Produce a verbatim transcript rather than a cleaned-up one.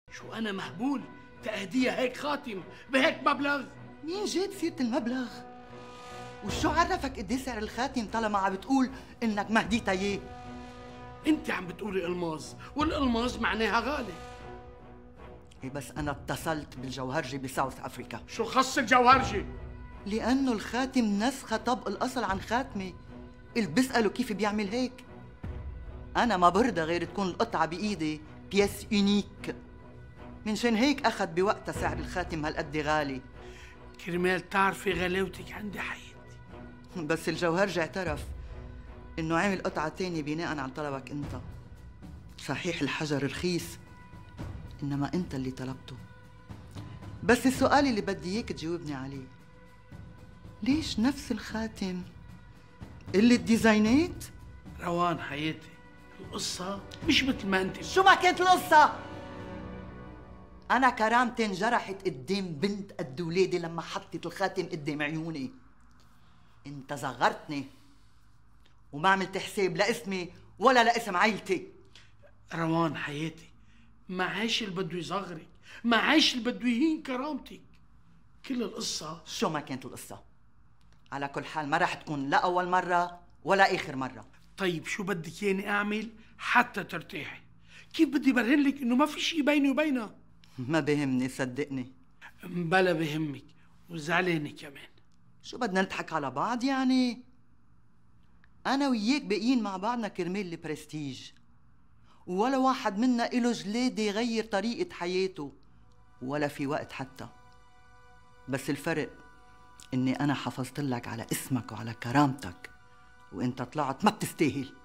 شو أنا مهبول تأهديها هيك خاتم بهيك مبلغ؟ مين جاب سيرة المبلغ؟ وشو عرفك قد ايه سعر الخاتم طالما عم بتقول انك ما هديتها اياه؟ انت عم بتقولي الماظ، والالماظ معناها غالي. ايه بس انا اتصلت بالجوهرجي بساوث افريكا. شو خص الجوهرجي؟ لانه الخاتم نسخة طبق الاصل عن خاتمي. اللي بسأله كيف بيعمل هيك؟ انا ما برضى غير تكون القطعة بايدي بيس يونيك. من شان هيك اخذ بوقتها سعر الخاتم هالقد غالي. كرمال تعرفي غلاوتك عندي حياتي. بس الجوهرجي اعترف انه عامل قطعة تانية بناء على طلبك انت. صحيح الحجر رخيص، انما انت اللي طلبته. بس السؤال اللي بدي اياك تجاوبني عليه، ليش نفس الخاتم؟ اللي الديزاينات؟ روان حياتي، القصة مش مثل ما انت. شو ما كانت القصة؟ أنا كرامتي انجرحت قدام بنت قد ولادي لما حطت الخاتم قدام عيوني. أنت صغرتني وما عملت حساب لاسمي ولا لاسم عيلتي. روان حياتي، ما عايش اللي بده يصغرك، ما عايش اللي بده يهين كرامتك. كل القصة شو ما كانت القصة، على كل حال ما رح تكون لا أول مرة ولا آخر مرة. طيب شو بدك ياني أعمل حتى ترتاحي؟ كيف بدي برهن لك إنه ما في شيء بيني وبينها؟ ما بهمني صدقني. بلا بهمك وزعلانة كمان. شو بدنا نضحك على بعض يعني؟ أنا وياك باقيين مع بعضنا كرمال البرستيج، ولا واحد منا إله جلادة يغير طريقة حياته ولا في وقت حتى. بس الفرق إني أنا حافظت لك على اسمك وعلى كرامتك، وإنت طلعت ما بتستاهل.